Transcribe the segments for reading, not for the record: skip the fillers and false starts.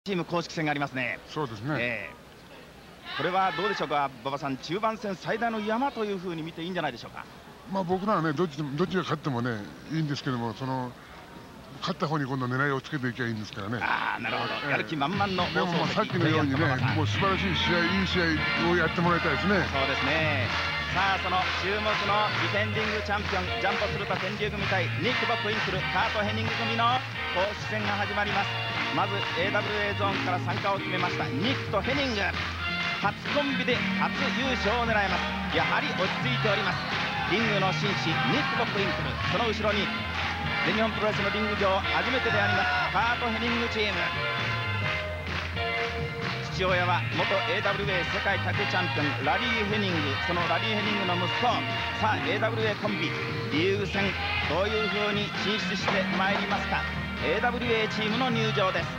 チーム公式戦がありますね。 そうですね、 これはどうでしょうか、馬場さん、中盤戦最大の山というふうに見ていいんじゃないでしょうか。 まあ僕らはね、どっちが勝ってもね、いいんですけども、勝った方に今度狙いをつけていけばいいんですからね。 ああ、なるほど、やる気満々のでもさっきのようにね、もう素晴らしい試合、いい試合をやってもらいたいですね。 そうですね。さあ、その注目のディフェンディングチャンピオン、ジャンボ鶴田天竜組対ニック・ボックインクルカート・ヘニング組の公式戦が始まります。まず AWA ゾーンから参加を決めましたニックとヘニング、初コンビで初優勝を狙います。やはり落ち着いております。リングの紳士ニック・ボックインクル、その後ろに全日本プロレスのリング上初めてでありますカート・ヘニングチーム。父親は元 AWA 世界タッグチャンピオンラリー・ヘニング、そのラリー・ヘニングの息子。さあ AWA コンビリーグ戦どういう風に進出してまいりますか。 AWA チームの入場です。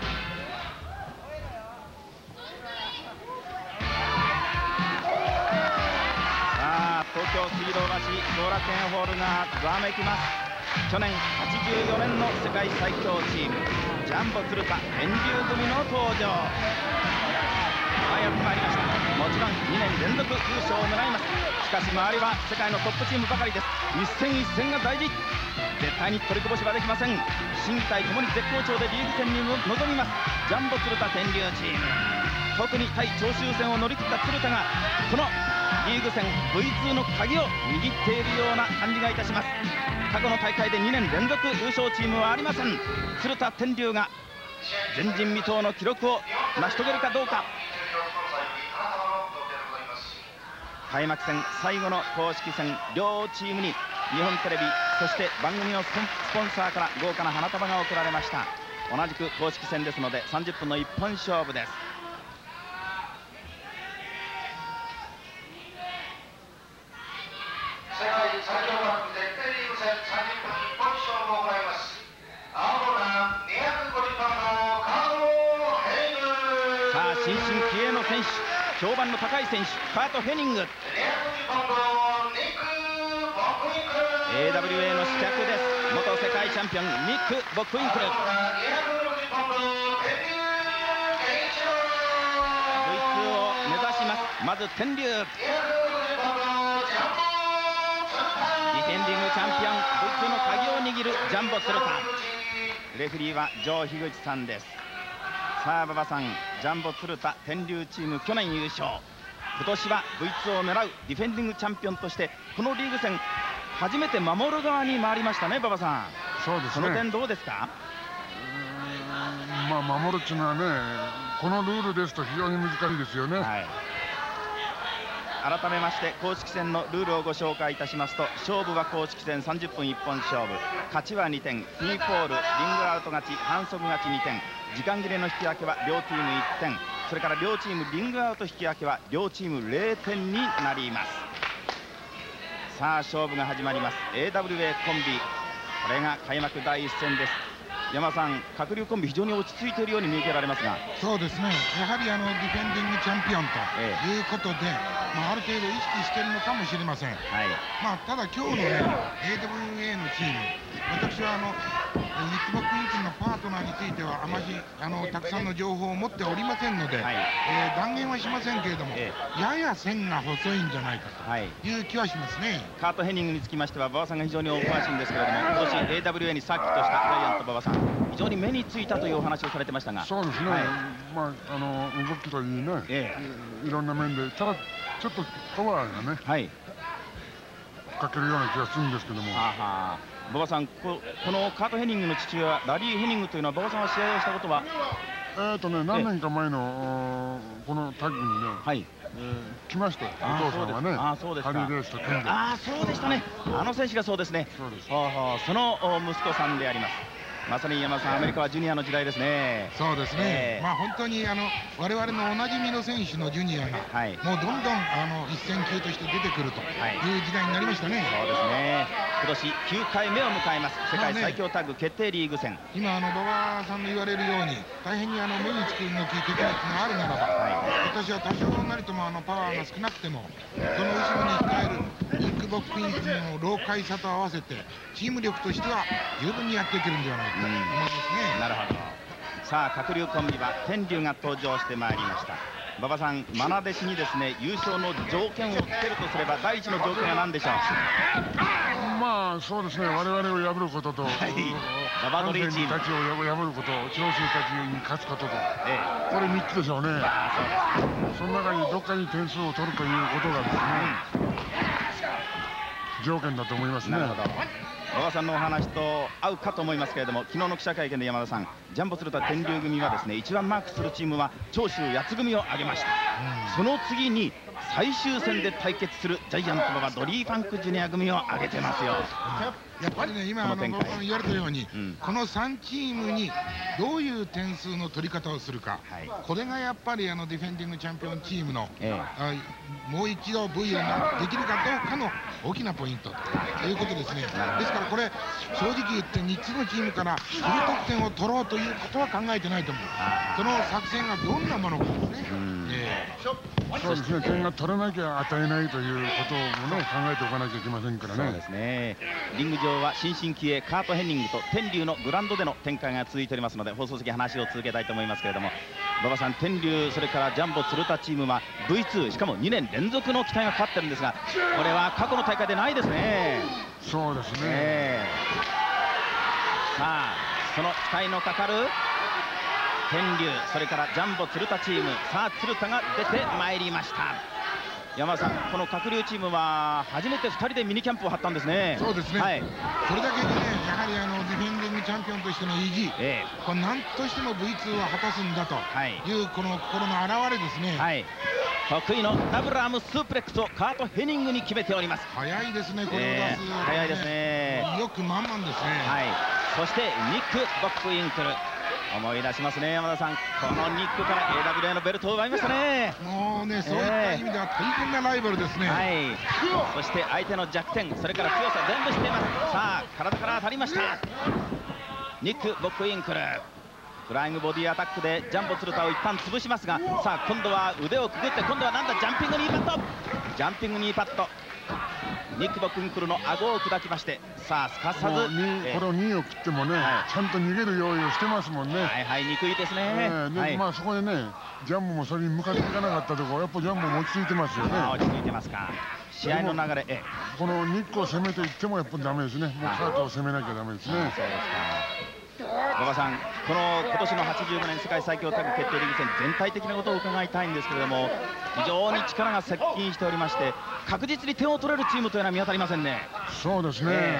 さあ東京水道橋後楽園ホールがざわめきます。去年84年の世界最強チームジャンボ鶴田天竜組の登場。やってまいりました。もちろん2年連続優勝を狙います。しかし周りは世界のトップチームばかりです。一戦一戦が大事、絶対に取りこぼしはできません。心技体ともに絶好調でリーグ戦に臨みますジャンボ鶴田天竜チーム。特に対長州戦を乗り切った鶴田がこのリーグ戦 V2 の鍵を握っているような感じがいたします。過去の大会で2年連続優勝チームはありません。鶴田天竜が前人未到の記録を成し遂げるかどうか。開幕戦最後の公式戦、両チームに日本テレビそして番組のスポンサーから豪華な花束が贈られました。同じく公式戦ですので30分の一本勝負です。 世界最強枠絶対リーグ戦30分一本勝負を行います。青コーナー250番のカート・ヘニング。 さあ新進気鋭の選手、評判の高い選手カート・ヘニング、 AWA の刺客です。元世界チャンピオンニック・ボックインクル。 V2 を目指します。まず天竜ディフェンディングチャンピオン V2 の鍵を握るジャンボ鶴田。レフェリーは城樋口さんです。さあ馬場さん、ジャンボ鶴田天竜チーム去年優勝、今年は V2 を狙うディフェンディングチャンピオンとしてこのリーグ戦初めて守る側に回りましたね。馬場さん、 そうですね、 その点どうですか。 まあ守るっていうのはね、このルールですと非常に難しいですよね。 改めまして公式戦のルールをご紹介いたしますと、勝負は公式戦30分一本勝負、勝ちは2点、フィーコール、リングアウト勝ち、反則勝ち2点、時間切れの引き分けは両チーム1点、それから両チームリングアウト引き分けは両チーム0点になります。さあ勝負が始まります。 AWA コンビ、これが開幕第一戦です。山田さん、鶴竜コンビ非常に落ち着いているように見受けられますが。 そうですね、やはりディフェンディングチャンピオンということで、ある程度意識しているのかもしれません。ただ今日の、AWA のチーム、私はニック・ボックインクルのパートナーについてはあまりたくさんの情報を持っておりませんので、断言はしませんけれども、やや線が細いんじゃないかという気はしますね。 カート・ヘニングにつきましては馬場さんが非常にお詳しいんですけれども、今年 AWA にサーキットしたジャイアント馬場さん、非常に目についたというお話をされてましたが。 そうですね、動きといいね、いろんな面で、ただちょっとパワーがね、かけるような気がするんですけども。 馬場さん、このカート・ヘニングの父親ラリー・ヘニングというのは馬場さんは試合をしたことは。 何年か前のこのタッグにね、来ましたよ、お父さんはね。ハリー・レースと組んで。 そうでしたね、あの選手がそうですね。その息子さんであります。まさに山田さん、アメリカはジュニアの時代ですね。 そうですね、本当に我々のおなじみの選手のジュニアが、もうどんどん一線級として出てくるという時代になりましたね。 そうですね、今年9回目を迎えます世界最強タッグ決定リーグ戦。 今馬場さんの言われるように大変に目につく動き、テクニックがあるならば、私は多少なりともパワーが少なくてもその後ろに控えるニック・ボックインクルの老快さと合わせてチーム力としては十分にやっていけるんではないかと思いますね。 なるほど。 さあ鶴竜コンビは天竜が登場してまいりました。馬場さん、愛弟子にですね優勝の条件をつけるとすれば第一の条件は何でしょう。 まあそうですね、我々を破ることと、 馬場ドリーチームたちを破ること、長州たちに勝つことと、これ3つでしょうね。その中にどっかに点数を取るということがですね、条件だと思いますね。なるほど。馬場さんのお話と合うかと思いますけれども、昨日の記者会見で山田さん、ジャンボ鶴田天竜組はですね一番マークするチームは長州八つ組を挙げました。その次に最終戦で対決するジャイアント馬場ドリーファンクジュニア組を挙げてますよ。 やっぱりね、今言われたように、この3チームにどういう点数の取り方をするか、これがやっぱりディフェンディングチャンピオンチームの、もう一度 V をできるかどうかの大きなポイントということですね。ですからこれ正直言って3つのチームからフル得点を取ろうということは考えてないと思う。その作戦がどんなものかですね。そうですね、点が取らなきゃ与えないということをね考えておかなきゃいけませんからね。 そうですね。リング上は新進気鋭カート・ヘニングと天竜のグラウンドでの展開が続いておりますので、放送席話を続けたいと思いますけれども、馬場さん、天竜それからジャンボ鶴田チームは V2 しかも2年連続の期待がかかってるんですが、これは過去の大会でないですね。 そうですね。 さあその期待のかかる天竜それからジャンボ鶴田チーム、さあ鶴田が出てまいりました。山田さん、この鶴竜チームは初めて2人でミニキャンプを張ったんですね。 そうですね、それだけでね、やはりディフェンディングチャンピオンとしての意地、これ何としても V2 は果たすんだというこの心の表れですね。 得意のダブルアームスープレックスをカート・ヘニングに決めております。 早いですね、これを出す、 早いですね。 よく満々ですね。 そしてニック・ボックインクル、思い出しますね、山田さん。このニックから AWA のベルトを奪いましたね。 もうね、そういった意味では大変なライバルですね。 そして相手の弱点、それから強さ全部知っています。さあ体から当たりました。ニック・ボックインクル、フライングボディアタックでジャンボ鶴田を一旦潰しますが、さあ今度は腕をくぐって、今度はなんだ、ジャンピングニーパッド、ジャンピングニーパッド、ニック・ボックインクルの顎を砕きまして、さあすかさずこれを2を切ってもね、ちゃんと逃げる用意をしてますもんね。 憎いですね。 まあそこでね、ジャンボもそれに向かっていかなかったところ、やっぱジャンボも落ち着いてますよね。 落ち着いてますか。試合の流れ、 このニックを攻めていってもやっぱりダメですね。もうカートを攻めなきゃダメですね。 そうですか。馬場さん、この今年の85年世界最強タッグ決定リーグ戦全体的なことを伺いたいんですけれども、非常に力が接近しておりまして、確実に点を取れるチームというのは見当たりませんね。そうですね。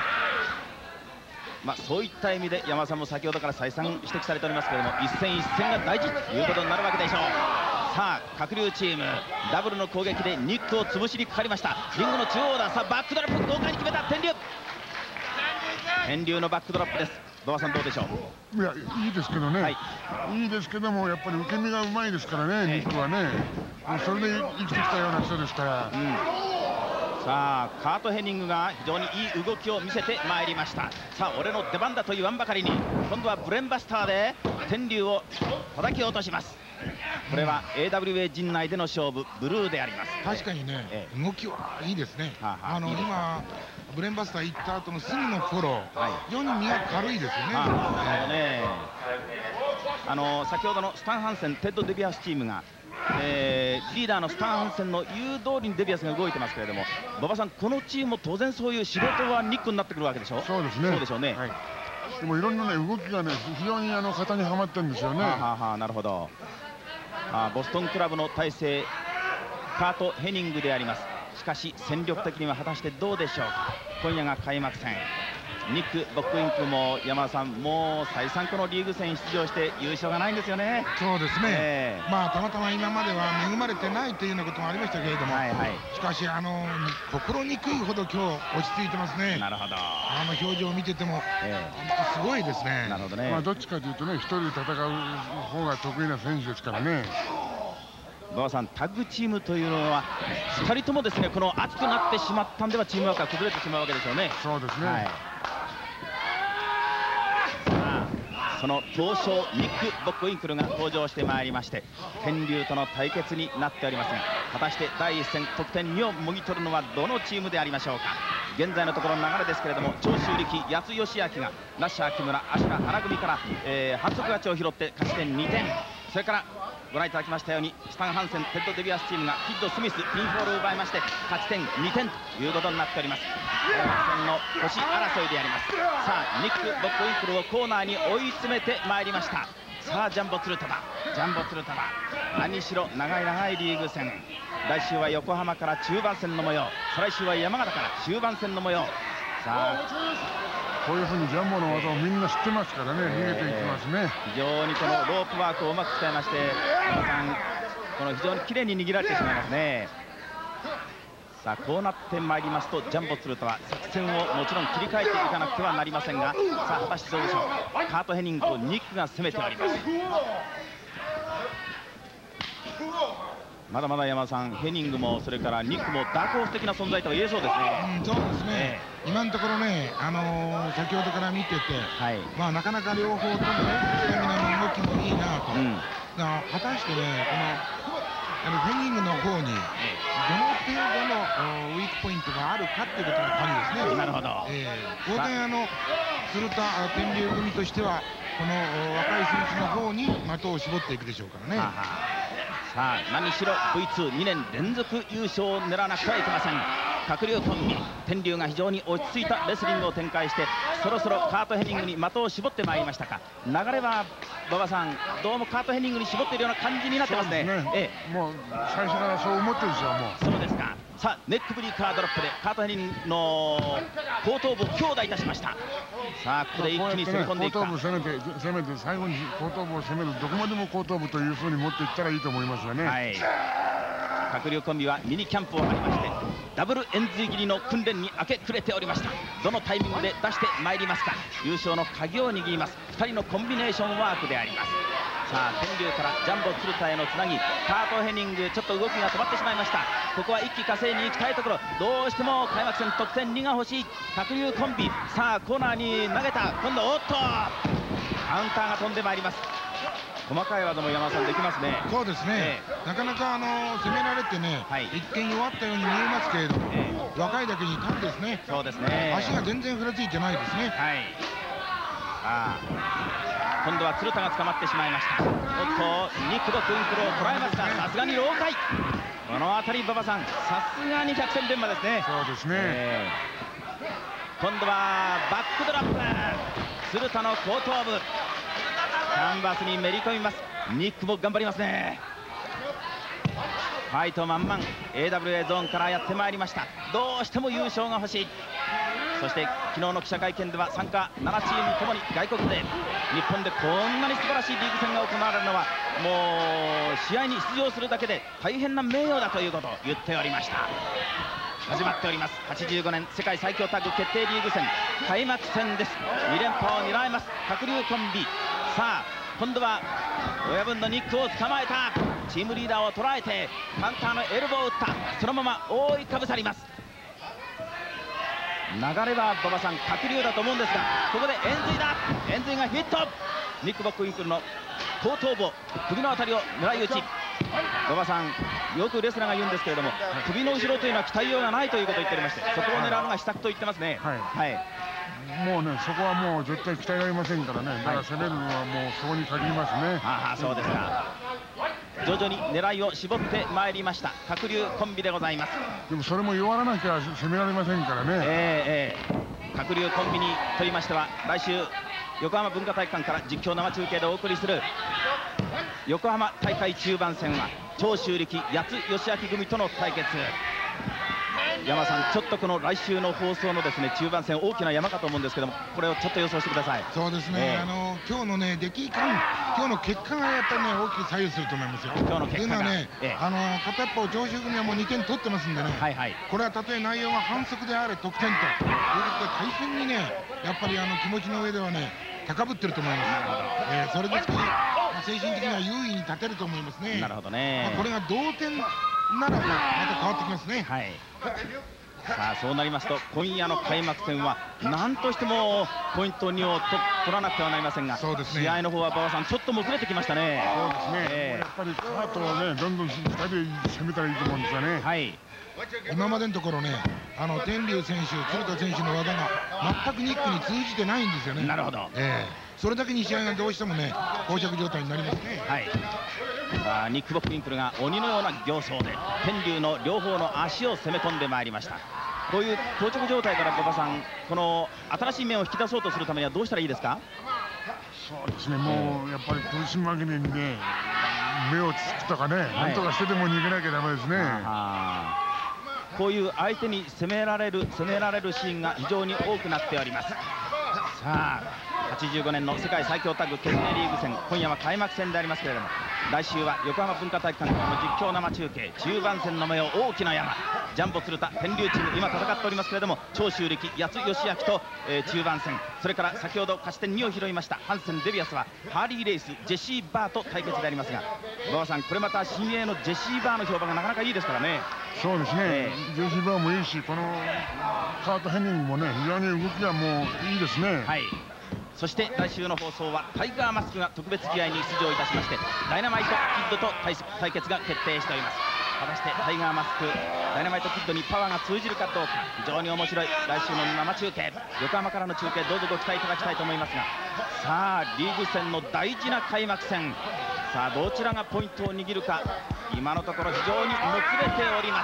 そういった意味で山田さんも先ほどから再三指摘されておりますけれども、一戦一戦が大事ということになるわけでしょう。さあ鶴竜チーム、ダブルの攻撃でニックを潰しにかかりました。リングの中央だ。さあバックドロップ豪快に決めた天竜。天竜のバックドロップです。馬場さんどうでしょう。 いや、いいですけどね、いいですけども、やっぱり受け身がうまいですからね、ニックはね。それで生きてきたような人ですから。 さあカート・ヘニングが非常にいい動きを見せてまいりました。さあ俺の出番だと言わんばかりに、今度はブレンバスターで天竜を叩き落とします。これは AWA 陣内での勝負、ブルーであります。 確かにね、動きはいいですね。今ブレンバスター行った後のすぐのフォロー、非常に身が軽いですよね。先ほどのスタン・ハンセン、テッド・デビアスチームがリーダーのスタン・ハンセンの言う通りにデビアスが動いてますけれども、馬場さん、このチームも当然そういう仕事はニックになってくるわけでしょ。そうですね。そうでしょうね。でもいろんなね動きがね非常に型にはまってるんですよね。なるほど。ボストンクラブの体制、カート・ヘニングであります。しかし戦力的には果たしてどうでしょうか。今夜が開幕戦、ニック・ボックインクも山田さん、もう再三このリーグ戦出場して優勝がないんですよね。そうですね、たまたま今までは恵まれてないというようなこともありましたけれども、しかし心にくいほど今日落ち着いてますね。なるほど。表情を見てても、すごいですね。なるほどね。どっちかというとね、一人で戦う方が得意な選手ですからね。馬場さん、タッグチームというのは2人ともですね、この熱くなってしまったんではチームワークが崩れてしまうわけでしょうね。そうですね。 その東証ニック・ボックインクルが登場してまいりまして、天竜との対決になっておりますが、果たして第1戦得点2をもぎ取るのはどのチームでありましょうか。現在のところの流れですけれども、長州力、八津義明がラッシャー木村、芦田原組から、反則勝ちを拾って勝ち点2点。それからご覧いただきましたように、スタン・ハンセン、テッド・デビアスチームがキッド・スミス、ピンフォールを奪いまして勝ち点2点ということになっております。開幕戦の星争いであります。さあニック・ボックインクルをコーナーに追い詰めてまいりました。さあジャンボ鶴田だ、ジャンボ鶴田だ。何しろ長いリーグ戦、来週は横浜から中盤戦の模様、再来週は山形から終盤戦の模様。さあこういうふうにジャンボの技をみんな知ってますからね、逃げていきますね。 非常にこのロープワークをうまく使いまして、山田さん、この非常に綺麗に握られてしまいますね。さあこうなってまいりますと、ジャンボ鶴田は作戦をもちろん切り替えていかなくてはなりませんが、さあ果たしてどうでしょう。カート・ヘニングとニックが攻めております。まだまだ山田さん、ヘニングもそれからニックもダークホース的な存在とは言えそうですね。 そうですね、今のところね、先ほどから見てて、まあなかなか両方ともね、スタミナの動きもいいなと、果たしてね、このヘニングの方にどの程度のウィークポイントがあるかっていうことが鍵ですね。 なるほど。 当然鶴田天竜組としてはこの若い選手の方に的を絞っていくでしょうからね。 さあ何しろ V22 年連続優勝を狙わなくてはいけません。鶴竜コンビ、天竜が非常に落ち着いたレスリングを展開して、そろそろカート・ヘニングに的を絞ってまいりましたか。流れは馬場さん、どうもカート・ヘニングに絞っているような感じになってますね。 もう最初からそう思ってるんですよ。もうそうですか。さあネックブリーカードロップでカート・ヘニングの後頭部を強打いたしました。さあここで一気に攻め込んでいくか。 後頭部攻めて最後に後頭部を攻める、どこまでも後頭部というふうに持っていったらいいと思いますよね。 鶴竜コンビはミニキャンプを張りまして、ダブル円髄切りの訓練に明け暮れておりました。どのタイミングで出してまいりますか。優勝の鍵を握ります2人のコンビネーションワークであります。さあ天竜からジャンボ鶴田へのつなぎ、カート・ヘニングちょっと動きが止まってしまいました。ここは一気呵成に行きたいところ、どうしても開幕戦得点2が欲しい鶴竜コンビ。さあコーナーに投げた、今度おっとカウンターが飛んでまいります。細かい技も山田さんできますね。 そうですね、なかなか攻められてね、一見弱ったように見えますけれども、若いだけにタフですね。 そうですね、 足が全然ふらついてないですね。 今度は鶴田が捕まってしまいました。おっとニック・ボックインクルを捉えますが、さすがに老快。この辺り馬場さん、さすがに百戦錬磨ですね。 そうですね、 今度はバックドラップ、鶴田の後頭部キャンバスにめり込みます。ニックも頑張りますね。ファイト満々、 AWA ゾーンからやってまいりました。どうしても優勝が欲しい。そして昨日の記者会見では参加7チームともに外国で、日本でこんなに素晴らしいリーグ戦が行われるのはもう試合に出場するだけで大変な名誉だということを言っておりました。始まっております。85年世界最強タッグ決定リーグ戦開幕戦です。2連覇を狙います鶴竜コンビ。さあ今度は親分のニックを捕まえた、チームリーダーを捉えてカウンターのエルボーを打った。そのまま覆いかぶさります。流れは馬場さん鶴竜だと思うんですが、ここで円髄だ、円髄がヒット。ニック・ボックインクルの後頭部、首のあたりを狙い撃ち。馬場さん、よくレスラーが言うんですけれども、首の後ろというのは鍛えようがないということを言っておりまして、そこを狙うのが秘策と言ってますね。 もうね、そこはもう絶対鍛えられませんからね、だから攻めるのはもうそこに限りますね。 そうですか。徐々に狙いを絞ってまいりました鶴竜コンビでございます。 でもそれも弱らなきゃ攻められませんからね。 鶴竜コンビにとりましては、来週横浜文化体育館から実況生中継でお送りする横浜大会中盤戦は長州力、八津義明組との対決。山さん、ちょっとこの来週の放送のですね中盤戦、大きな山かと思うんですけども、これをちょっと予想してください。 そうですね、今日のね出来感、今日の結果がやっぱりね大きく左右すると思いますよ。 今日の結果がね、片っぽ長州組はもう2点取ってますんでね、これはたとえ内容が反則であれ得点ということで大変にねやっぱり気持ちの上ではね高ぶってると思います。それですけど精神的には優位に立てると思いますね。 なるほどね。 これが同点ならばまた変わってきますね。 さあそうなりますと今夜の開幕戦は何としてもポイント2を取らなくてはなりませんが、そうですね、試合の方は馬場さんちょっともつれてきましたね。 そうですね、やっぱりカートをねどんどん2人で攻めたらいいと思うんですよね。はい、 今までのところね、天竜選手、鶴田選手の技が全くニックに通じてないんですよね。 なるほど、 それだけに試合がどうしてもね膠着状態になりますね。 はい、ニック・ボックインクルが鬼のような形相で天竜の両方の足を攻め込んでまいりました。こういう膠着状態から馬場さん、この新しい面を引き出そうとするためにはどうしたらいいですか？ そうですね、もうやっぱり苦し紛れにね目をつくとかね、なんとかしてでも逃げなきゃダメですね。 こういう相手に攻められるシーンが非常に多くなっております。さあ85年の世界最強タッグ決定リーグ戦、今夜は開幕戦でありますけれども、来週は横浜文化体育館からの実況生中継、中盤戦の目を大きな山、ジャンボ鶴田天竜チーム今戦っておりますけれども、長州力、八津義明と、中盤戦、それから先ほど勝ち点2を拾いましたハンセン・デビアスはハーリー・レイス、ジェシー・バーと対決でありますが、馬場さんこれまた新鋭のジェシー・バーの評判がなかなかいいですからね。 そうですね、ジェシー・バーもいいし、このカート・ヘニングもね非常に動きがもういいですね。はい、そして来週の放送はタイガーマスクが特別試合に出場いたしまして、ダイナマイトキッドと対決が決定しております。果たしてタイガーマスク、ダイナマイトキッドにパワーが通じるかどうか、非常に面白い来週の生中継、横浜からの中継どうぞご期待いただきたいと思いますが、さあリーグ戦の大事な開幕戦、さあどちらがポイントを握るか、今のところ非常にもつれております。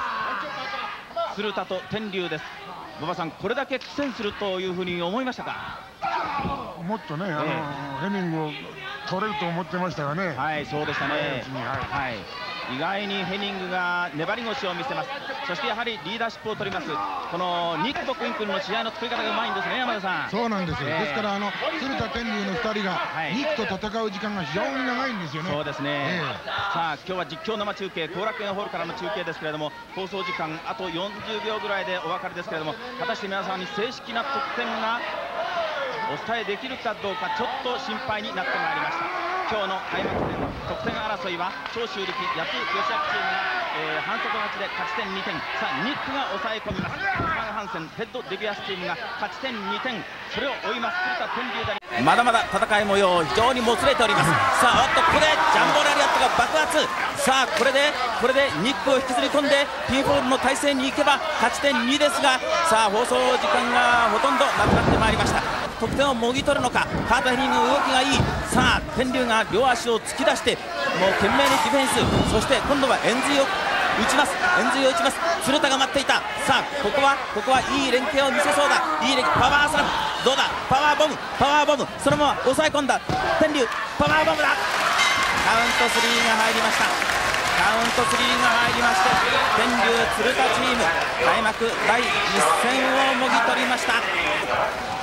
鶴田と天竜です。馬場さん、これだけ苦戦するというふうに思いましたか？ もっとね、ヘニングを取れると思ってましたがね。 はい、そうでしたね。はい、意外にヘニングが粘り腰を見せます。そしてやはりリーダーシップを取りますこのニック・ボックインクルの試合の作り方がうまいんですね、山田さん。 そうなんですよ、ですから鶴田天竜の2人がニックと戦う時間が非常に長いんですよね。 そうですね、さあ今日は実況生中継、後楽園ホールからの中継ですけれども、放送時間あと40秒ぐらいでお別れですけれども、果たして皆さんに正式な得点がお伝えできるかどうか、ちょっと心配になってまいりました。今日の開幕戦の得点争いは長州力、八津義明チームが、反則勝ちで勝ち点2点、さあニックが抑え込みます。ハンセン、テッド・デビアスチームが勝ち点2点、それを追います鶴田天竜大。まだまだ戦い模様非常にもつれております。さあここでジャンボラリアットが爆発。さあこれでニックを引きずり込んでピンフォールの体勢に行けば勝ち点2ですが、さあ放送時間がほとんどなくなってまいりました。得点をもぎ取るのか、カート・ヘニングの動きがいい。さあ天竜が両足を突き出してもう懸命にディフェンス、そして今度は円髄を打ちます。鶴田が待っていた。さあここはいい連携を見せそうだ。パワースラムどうだ、パワーボムそのまま抑え込んだ天竜、パワーボムだ。カウント3が入りました。天竜鶴田チーム開幕第1戦をもぎ取りました。